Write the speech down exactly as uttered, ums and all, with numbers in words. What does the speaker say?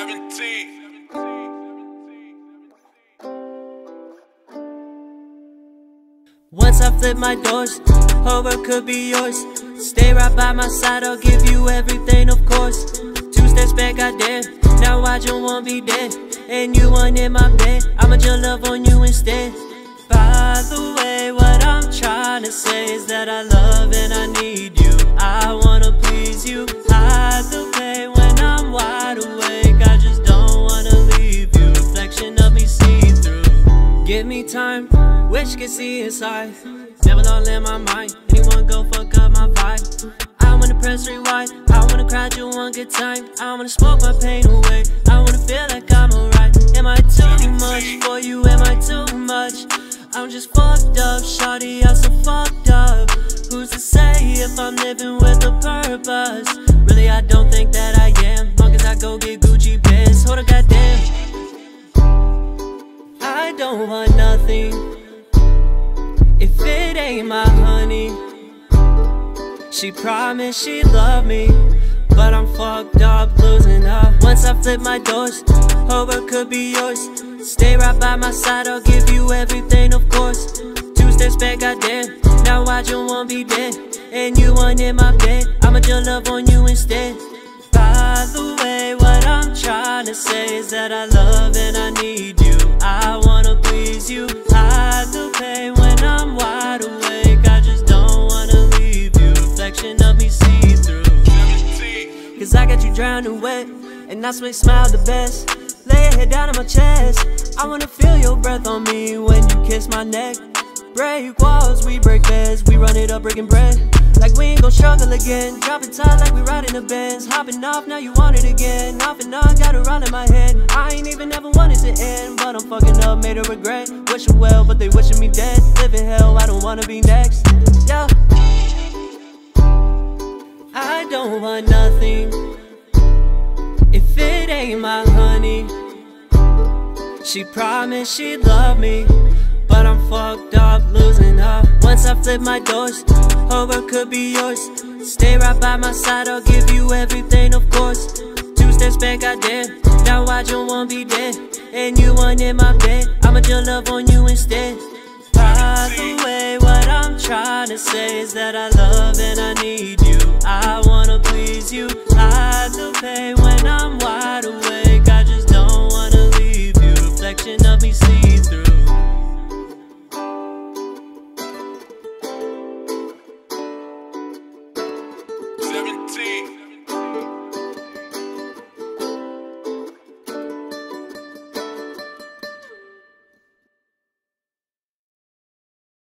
seventeen. Once I flip my doors, whole world could be yours. Stay right by my side, I'll give you everything, of course. Two steps back, I dare. Now I just won't be dead. And you want in my bed, I'ma just love on you instead. By the way, what I'm trying to say is that I love and I need you. I wanna please you. Hide the pain when I'm wide awake. I just don't wanna leave you. Reflection of me see through. Give me time, wish could see inside. Never all in my mind. Anyone go fuck up my vibe. I wanna press rewind. I wanna cry just one good time. I wanna smoke my pain away. I wanna feel like I'm alright. Am I too much for you? Am I too much? I'm just fucked up, shawty, I'm so fucked up. Who's to say if I'm living with a purpose? Really, I don't think that I am. Long as I go get Gucci biz. Hold on, goddamn. I don't want nothing if it ain't my honey. She promised she'd love me, but I'm fucked up, losing her. Once I flip my doors, whole world could be yours. Stay right by my side, I'll give you everything, of course. Two steps back, I dare. Now I just won't be dead. And you want in my bed, I'ma just love on you instead. By the way, what I'm trying to say is that I love and I need you. I wanna please you. Hide the pain when I'm wide awake. I just don't wanna leave you. Reflection of me see through. Cause I got you drowning wet, and that's what smile the best. Lay your head down on my chest. I wanna feel your breath on me when you kiss my neck. Break walls, we break beds. We run it up, breaking bread. Like we ain't gon' struggle again. Dropping time like we riding the Benz. Hopping off, now you want it again. Off and on, got it all in my head. I ain't even ever wanted to end, but I'm fucking up, made a regret. Wishing well, but they wishing me dead. Living hell, I don't wanna be next. Yeah. I don't want nothing if it ain't my honey. She promised she'd love me, but I'm fucked up, losing her. Once I flip my doors, whole world could be yours. Stay right by my side, I'll give you everything, of course. Two steps back, I dare. Now I just won't be dead. And you want in my bed, I'ma just love on you instead. By the way, what I'm trying to say is that I love and I need you. I wanna please you. Hide the pain when I'm wide awake. I just don't wanna leave you. Reflection of me see through. seventeen.